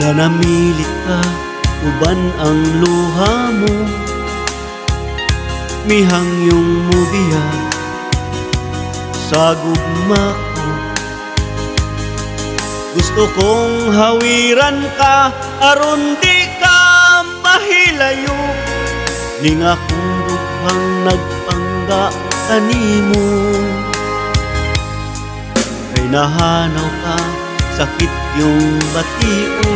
Nanamilit ka, uban ang luha mo, mihangyong mubiya sa gugma ko. Gusto kong hawiran ka, aron di ka mahilayo, ning akong dughang nagpangga kanimo. Kay nahanaw ka, sakit yung batio,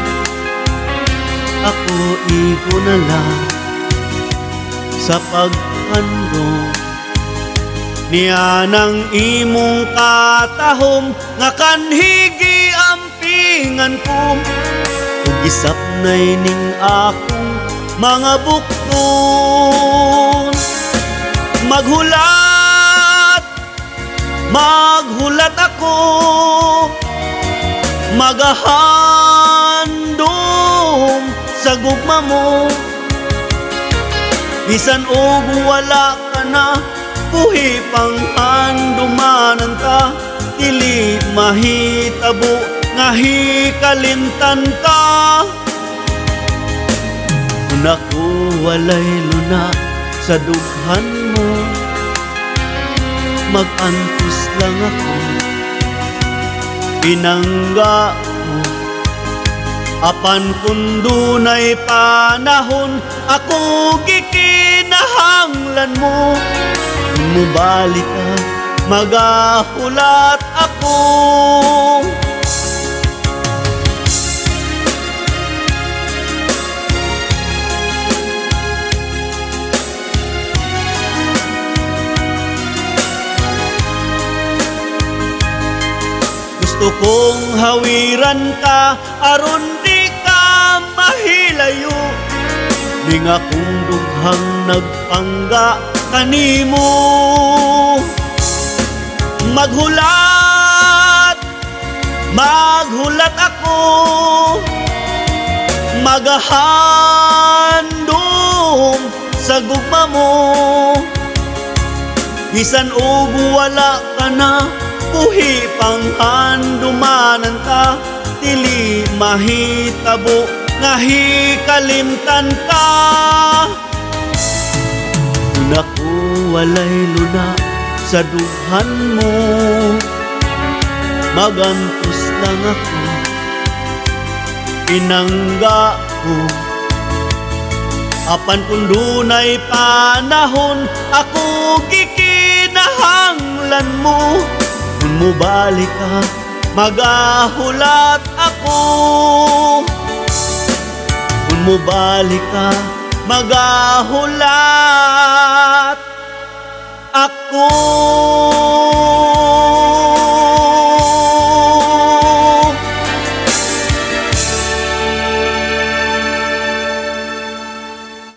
ako igo na lang sa paghandong. Niya ng imong katahom nga kanhigi ampingan ko, ug gisap nay ning akong mga bukton. Maghulat ako, magahandom sa gugma mo. Bisan og wala ka na, buhi pang handumanan ka, dili mahitabo nga hikalimtan ka. Kung ako walay luna sa dughan mo, mag-antos lang ako, pinangga mo. Apan kung dunay panahon, ako gikinahanglan mo. Kung mubalik ka, magahulat ako. Gusto kong hawiran ka, aron di ka mahilayo, ning akong dughang nagpangga kanimo. Maghulat ako, magahandom sa gugma mo. Bisan og wala ka na, buhi pang handumanan ka, dili mahitabo nga hikalimtan ka. Kung ako walay luna sa dughan mo, magantos lang ako, pinangga ko. Apan kung dunay panahon, ako gikinahanglan mo. Kung mubalik ka, magahulat ako. Kung mubalik ka, magahulat ako.